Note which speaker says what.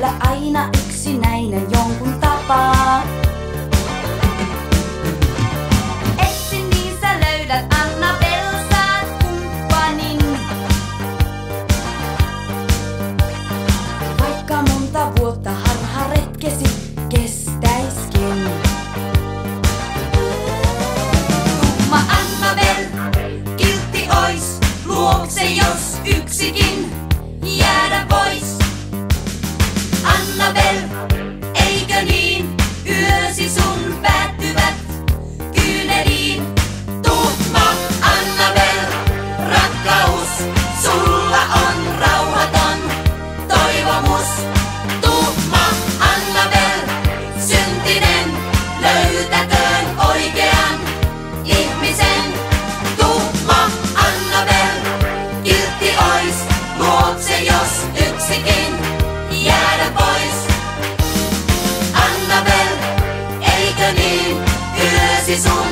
Speaker 1: löydä aina yksinäinen jonkun tapaa. Etsin niin sä löydät Annabel, saat kumppanin. Vaikka monta vuotta harharetkesi kestäiskin. Tumma Annabel, kiltti ois, luokse jos yksikin jäädä vois. Annabel, eikö niin, yösi sun päättyvät kyyneliin. Tuhma Annabel, rakkaus sulla on rauhaton toivomus. Tuhma Annabel, syntinen, löytäköön oikean ihmisen. Tuhma Annabel, kiltti ois, luokse jos yksikin jäädä pois. Annabel, eikö niin, yösi sun